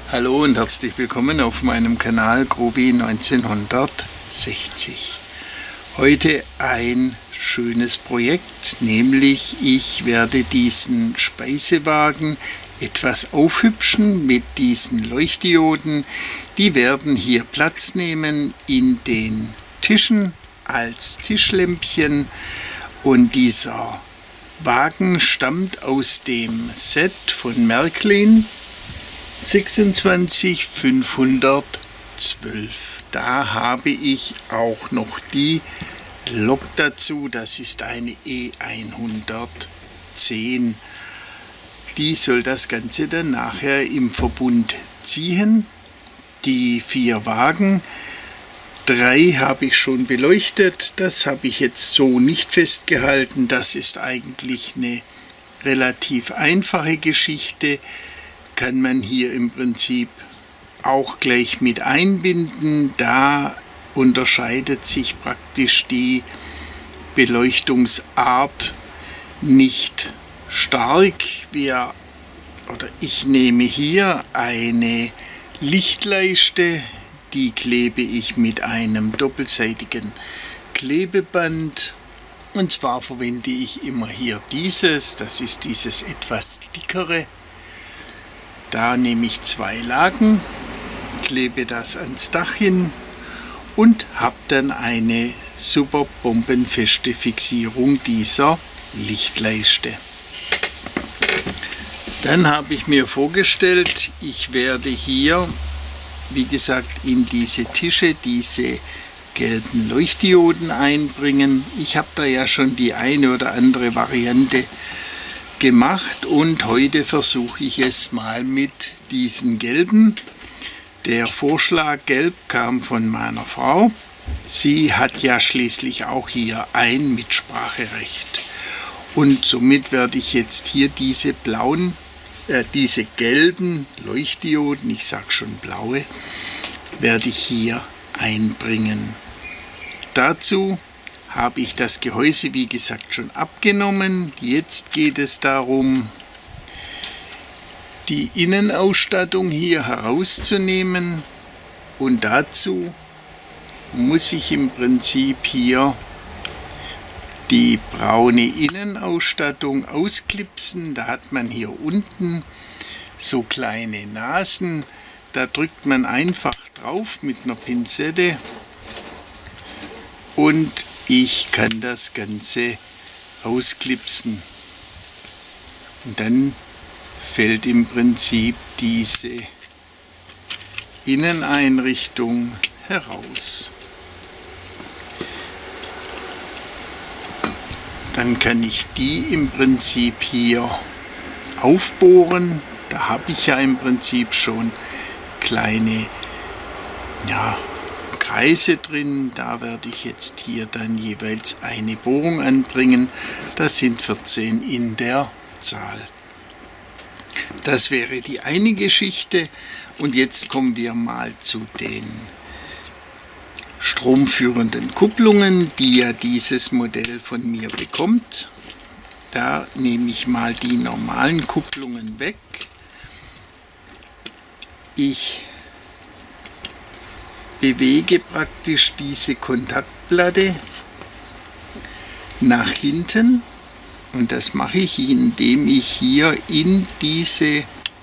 Hallo und herzlich willkommen auf meinem Kanal Grobi 1960. Heute ein schönes Projekt, nämlich ich werde diesen Speisewagen etwas aufhübschen mit diesen Leuchtdioden. Die werden hier Platz nehmen in den Tischen als Tischlämpchen, und dieser Wagen stammt aus dem Set von Märklin 26512. Da habe ich auch noch die Lok dazu, das ist eine E110. Die soll das Ganze dann nachher im Verbund ziehen. Die 4 Wagen, 3 habe ich schon beleuchtet, das habe ich jetzt so nicht festgehalten. Das ist eigentlich eine relativ einfache Geschichte. Kann man hier im Prinzip auch gleich mit einbinden. Da unterscheidet sich praktisch die Beleuchtungsart nicht stark. Ich nehme hier eine Lichtleiste, die klebe ich mit einem doppelseitigen Klebeband. Und zwar verwende ich immer hier das ist dieses etwas dickere. Da nehme ich 2 Lagen, klebe das ans Dach hin und habe dann eine super bombenfeste Fixierung dieser Lichtleiste. Dann habe ich mir vorgestellt, ich werde hier, wie gesagt, in diese Tische diese gelben Leuchtdioden einbringen. Ich habe da ja schon die eine oder andere Variante gemacht und heute versuche ich es mal mit diesen gelben. Der Vorschlag gelb kam von meiner Frau. Sie hat ja schließlich auch hier ein Mitspracherecht. Und somit werde ich jetzt hier diese gelben Leuchtdioden, ich sage schon blaue, werde ich hier einbringen. Dazu habe ich das Gehäuse, wie gesagt, schon abgenommen. Jetzt geht es darum, die Innenausstattung hier herauszunehmen, und dazu muss ich im Prinzip hier die braune Innenausstattung ausklipsen. Da hat man hier unten so kleine Nasen, da drückt man einfach drauf mit einer Pinzette und ich kann das Ganze ausklipsen. Und dann fällt im Prinzip diese Inneneinrichtung heraus. Dann kann ich die im Prinzip hier aufbohren. Da habe ich ja im Prinzip schon kleine Kreise drin. Da werde ich jetzt hier dann jeweils eine Bohrung anbringen. Das sind 14 in der Zahl. Das wäre die eine Geschichte. Und jetzt kommen wir mal zu den stromführenden Kupplungen, die ja dieses Modell von mir bekommt. Da nehme ich mal die normalen Kupplungen weg. Ich bewege praktisch diese Kontaktplatte nach hinten, und das mache ich, indem ich hier in diese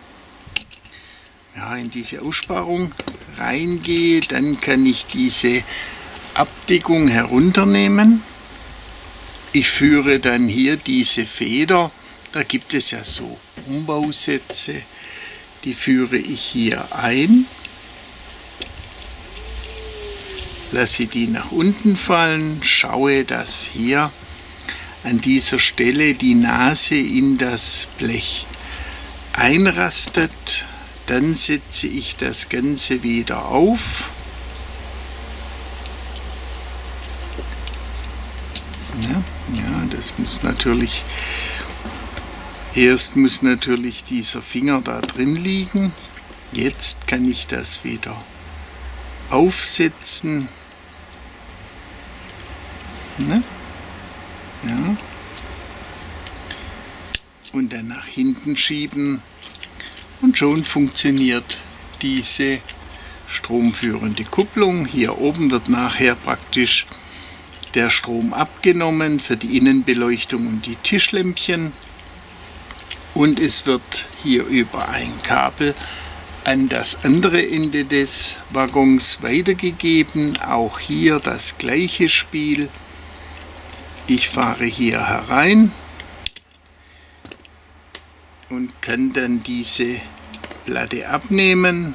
Aussparung reingehe. Dann kann ich diese Abdeckung herunternehmen. Ich führe dann hier diese Feder, da gibt es ja so Umbausätze, die führe ich hier ein. Lasse die nach unten fallen, schaue, dass hier an dieser Stelle die Nase in das Blech einrastet. Dann setze ich das Ganze wieder auf. Ja, das muss natürlich, erst muss natürlich dieser Finger da drin liegen. Jetzt kann ich das wieder aufsetzen. Ja. Und dann nach hinten schieben, und schon funktioniert diese stromführende Kupplung. Hier oben wird nachher praktisch der Strom abgenommen für die Innenbeleuchtung und die Tischlämpchen. Und es wird hier über ein Kabel an das andere Ende des Waggons weitergegeben. Auch hier das gleiche Spiel. Ich fahre hier herein und kann dann diese Platte abnehmen.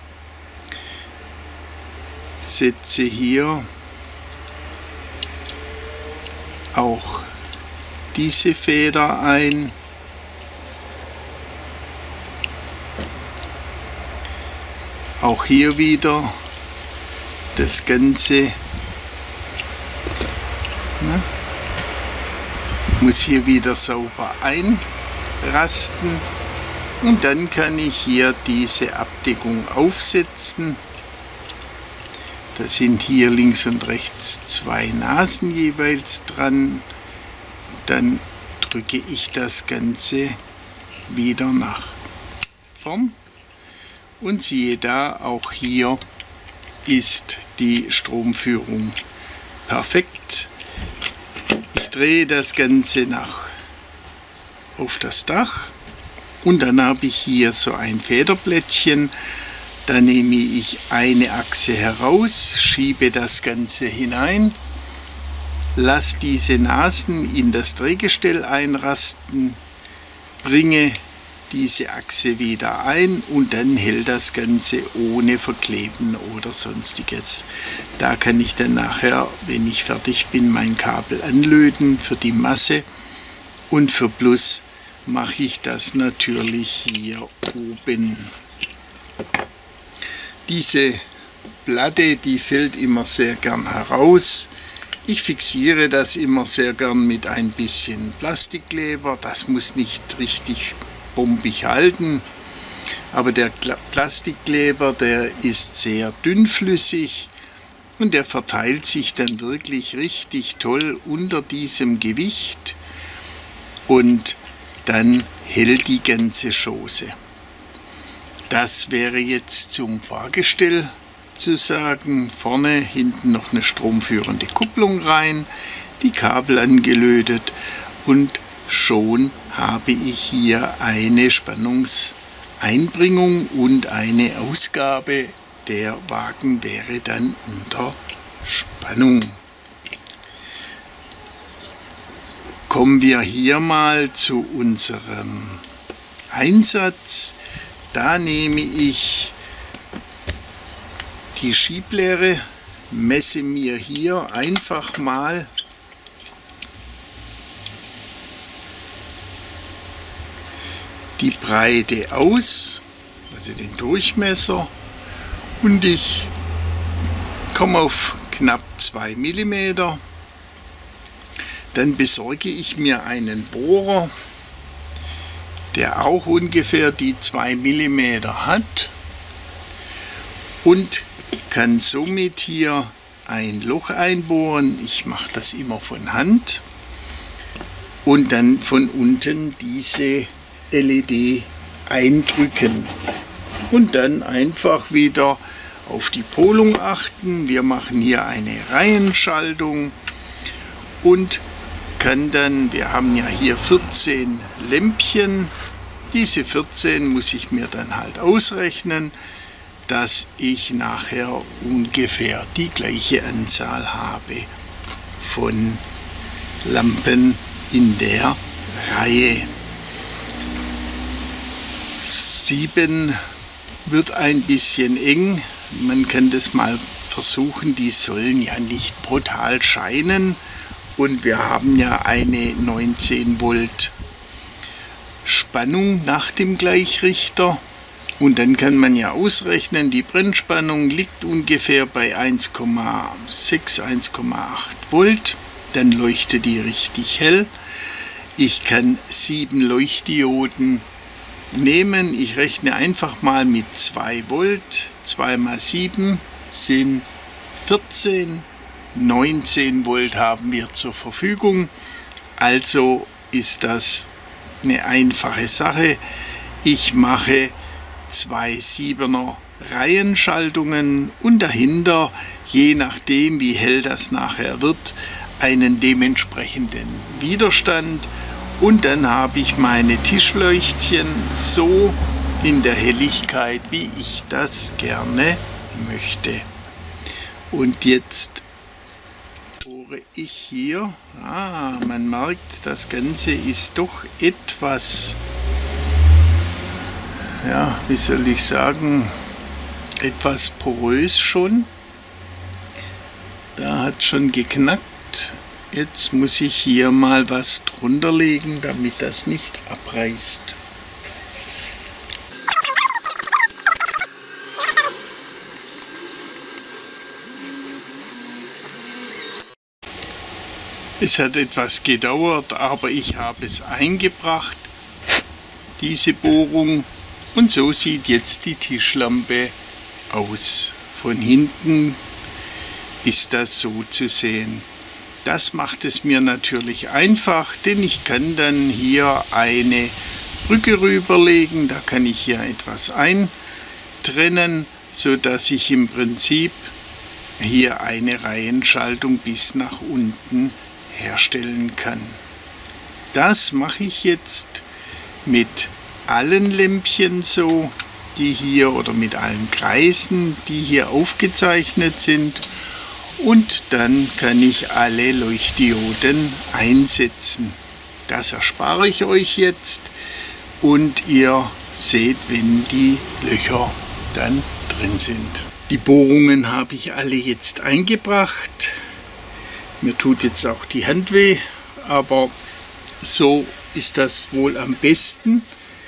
Setze hier auch diese Feder ein. Auch hier wieder das Ganze muss hier wieder sauber einrasten und dann kann ich hier diese Abdeckung aufsetzen. Da sind hier links und rechts 2 Nasen jeweils dran. Dann drücke ich das Ganze wieder nach vorn. Und siehe da, auch hier ist die Stromführung perfekt. Ich drehe das Ganze auf das Dach und dann habe ich hier so ein Federblättchen. Da nehme ich eine Achse heraus, schiebe das Ganze hinein, lasse diese Nasen in das Drehgestell einrasten, bringe diese Achse wieder ein und dann hält das Ganze ohne Verkleben oder sonstiges. Da kann ich dann nachher, wenn ich fertig bin, mein Kabel anlöten für die Masse und für Plus mache ich das natürlich hier oben. Diese Platte, die fällt immer sehr gern heraus. Ich fixiere das immer sehr gern mit ein bisschen Plastikkleber. Das muss nicht richtig bombig halten, aber der Plastikkleber, der ist sehr dünnflüssig und der verteilt sich dann wirklich richtig toll unter diesem Gewicht und dann hält die ganze Chose. Das wäre jetzt zum Fahrgestell zu sagen. Vorne, hinten noch eine stromführende Kupplung rein, die Kabel angelötet und schon habe ich hier eine Spannungseinbringung und eine Ausgabe. Der Wagen wäre dann unter Spannung. Kommen wir hier mal zu unserem Einsatz. Da nehme ich die Schieblehre, messe mir hier einfach mal die Breite aus, also den Durchmesser, und ich komme auf knapp 2 mm. Dann besorge ich mir einen Bohrer, der auch ungefähr die 2 mm hat und kann somit hier ein Loch einbohren. Ich mache das immer von Hand und dann von unten diese LED eindrücken und dann einfach wieder auf die Polung achten. Wir machen hier eine Reihenschaltung und kann dann, wir haben ja hier 14 Lämpchen, diese 14 muss ich mir dann halt ausrechnen, dass ich nachher ungefähr die gleiche Anzahl habe von Lampen in der Reihe. 7 wird ein bisschen eng, man kann das mal versuchen, die sollen ja nicht brutal scheinen und wir haben ja eine 19 Volt Spannung nach dem Gleichrichter und dann kann man ja ausrechnen, die Brennspannung liegt ungefähr bei 1,6, 1,8 Volt, dann leuchtet die richtig hell. Ich kann 7 Leuchtdioden nehmen. Ich rechne einfach mal mit 2 Volt. 2 mal 7 sind 14. 19 Volt haben wir zur Verfügung. Also ist das eine einfache Sache. Ich mache 2 7er Reihenschaltungen und dahinter, je nachdem wie hell das nachher wird, einen dementsprechenden Widerstand. Und dann habe ich meine Tischleuchtchen so in der Helligkeit, wie ich das gerne möchte. Und jetzt bohre ich hier. Man merkt, das Ganze ist doch etwas, ja, wie soll ich sagen, etwas porös schon. Da hat schon geknackt. Jetzt muss ich hier mal was drunter legen, damit das nicht abreißt. Es hat etwas gedauert, aber ich habe es eingebracht, diese Bohrung. Und so sieht jetzt die Tischlampe aus. Von hinten ist das so zu sehen. Das macht es mir natürlich einfach, denn ich kann dann hier eine Brücke rüberlegen. Da kann ich hier etwas eintrennen, so dass ich im Prinzip hier eine Reihenschaltung bis nach unten herstellen kann. Das mache ich jetzt mit allen Lämpchen so, die hier, oder mit allen Kreisen, die hier aufgezeichnet sind. Und dann kann ich alle Leuchtdioden einsetzen. Das erspare ich euch jetzt und ihr seht, wenn die Löcher dann drin sind. Die Bohrungen habe ich alle jetzt eingebracht. Mir tut jetzt auch die Hand weh, aber so ist das wohl am besten.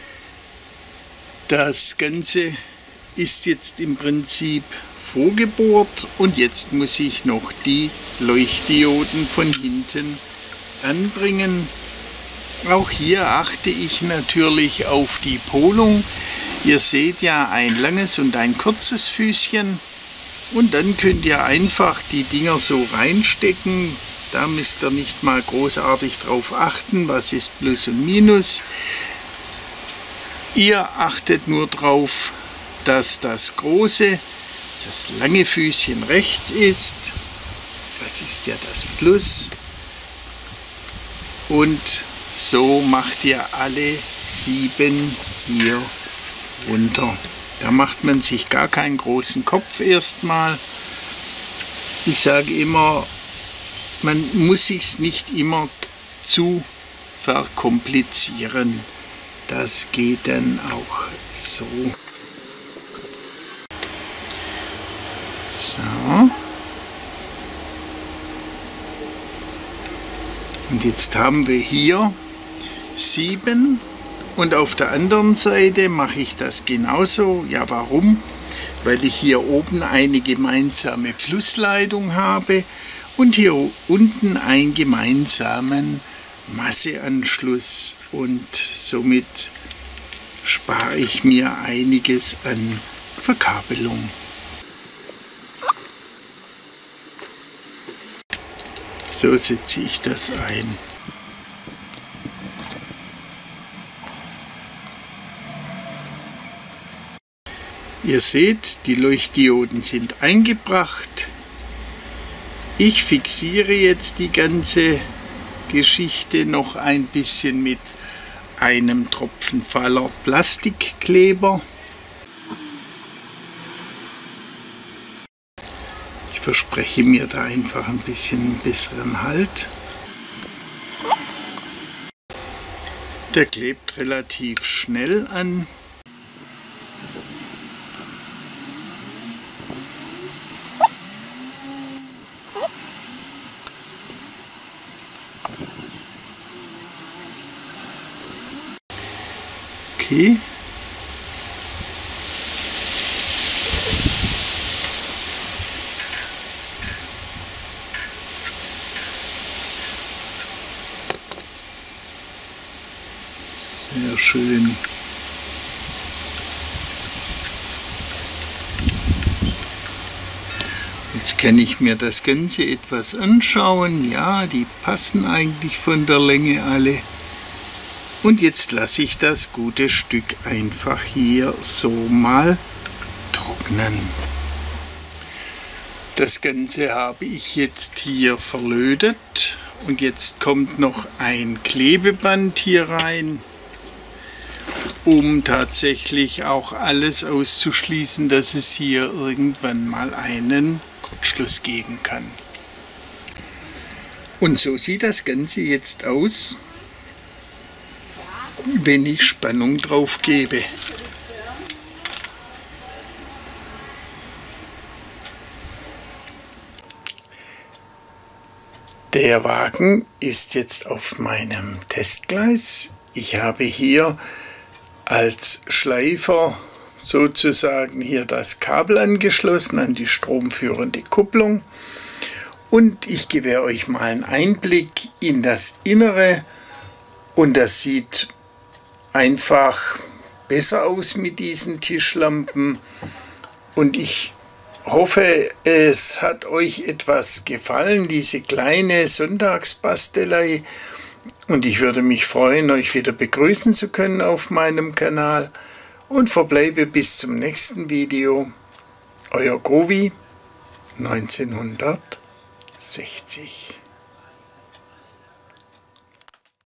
Das Ganze ist jetzt im Prinzip vorgebohrt und jetzt muss ich noch die Leuchtdioden von hinten anbringen. Auch hier achte ich natürlich auf die Polung. Ihr seht ja ein langes und ein kurzes Füßchen und dann könnt ihr einfach die Dinger so reinstecken. Da müsst ihr nicht mal großartig drauf achten, was ist Plus und Minus. Ihr achtet nur drauf, dass das lange Füßchen rechts ist. Das ist ja das Plus. Und so macht ihr alle 7 hier runter. Da macht man sich gar keinen großen Kopf erstmal. Ich sage immer, man muss sich's nicht immer zu verkomplizieren. Das geht dann auch so. So. Und jetzt haben wir hier 7 und auf der anderen Seite mache ich das genauso. Ja, warum? Weil ich hier oben eine gemeinsame Flussleitung habe und hier unten einen gemeinsamen Masseanschluss und somit spare ich mir einiges an Verkabelung. So setze ich das ein. Ihr seht, die Leuchtdioden sind eingebracht. Ich fixiere jetzt die ganze Geschichte noch ein bisschen mit einem Tropfen Faller Plastikkleber. Ich verspreche mir da einfach ein bisschen besseren Halt. Der klebt relativ schnell an. Okay. Sehr schön. Jetzt kann ich mir das Ganze etwas anschauen. Ja, die passen eigentlich von der Länge alle. Und jetzt lasse ich das gute Stück einfach hier so mal trocknen. Das Ganze habe ich jetzt hier verlötet und jetzt kommt noch ein Klebeband hier rein, um tatsächlich auch alles auszuschließen, dass es hier irgendwann mal einen Kurzschluss geben kann. Und so sieht das Ganze jetzt aus, wenn ich Spannung drauf gebe. Der Wagen ist jetzt auf meinem Testgleis. Ich habe hier als Schleifer sozusagen hier das Kabel angeschlossen an die stromführende Kupplung. Und ich gewähre euch mal einen Einblick in das Innere. Und das sieht einfach besser aus mit diesen Tischlampen. Und ich hoffe, es hat euch etwas gefallen, diese kleine Sonntagsbastelei. Und ich würde mich freuen, euch wieder begrüßen zu können auf meinem Kanal. Und verbleibe bis zum nächsten Video. Euer Grovi 1960.